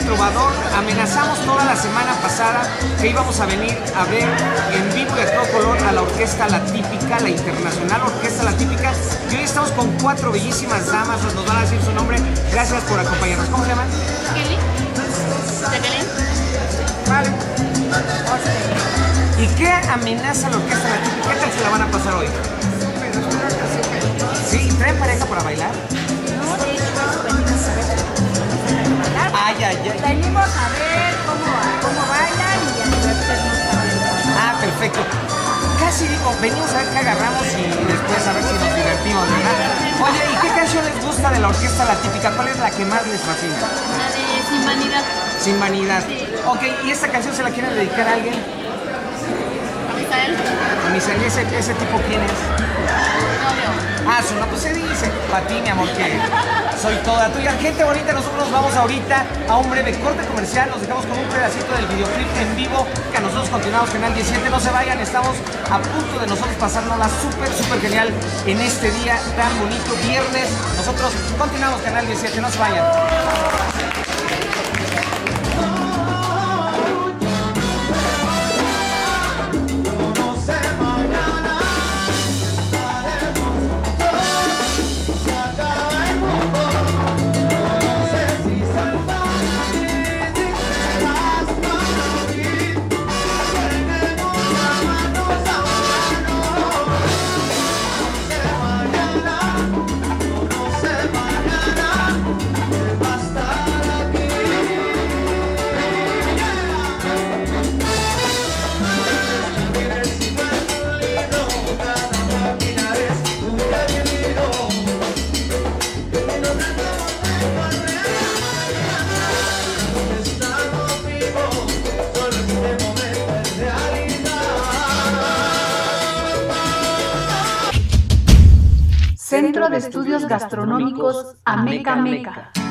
El Trovador. Amenazamos toda la semana pasada que íbamos a venir a ver en vivo y a todo color a la orquesta La Típica, la internacional orquesta La Típica. Y hoy estamos con 4 bellísimas damas, nos van a decir su nombre. Gracias por acompañarnos. ¿Cómo se llaman? Kelly. Jacqueline. Vale. ¿Y qué amenaza la orquesta La Típica? ¿Qué tal se la van a pasar hoy? ¿Sí? ¿Traen pareja para bailar? No, de hecho, venimos a ver. Ay, ay, ay. Venimos a ver cómo bailan y a divertirnos también. Ah, perfecto. Casi digo, venimos a ver qué agarramos y después a ver si nos divertimos, ¿verdad? Oye, ¿y qué canción les gusta de la orquesta La Típica? ¿Cuál es la que más les fascina? La de Sin Vanidad. Sin Vanidad. Sí. Ok, ¿y esta canción se la quieren dedicar a alguien? A Misael. A Misael, ¿ese tipo quién es? Novio. Ah, su nombre se dice. Para ti, mi amor, que soy toda tuya. Gente bonita, nosotros nos vamos ahorita a un breve corte comercial. Nos dejamos con un pedacito del videoclip en vivo. Que nosotros continuamos Canal 17. No se vayan, estamos a punto de nosotros pasárnosla súper genial en este día tan bonito, viernes. Nosotros continuamos Canal 17. No se vayan. Centro de Estudios Gastronómicos Ameca Meca.